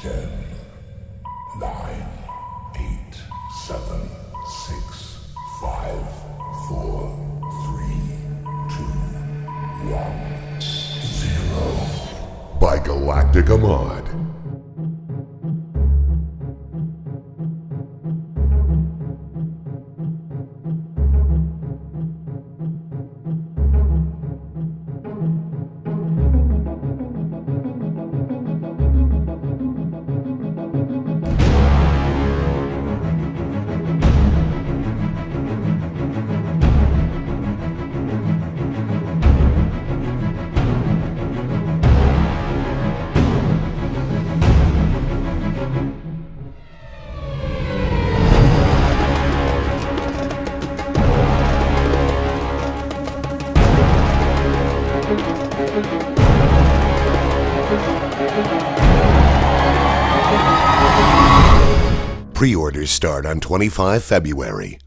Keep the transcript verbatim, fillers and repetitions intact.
Ten, nine, eight, seven, six, five, four, three, two, one, zero. By Galactic Ahmad. Pre-orders start on twenty-fifth of February.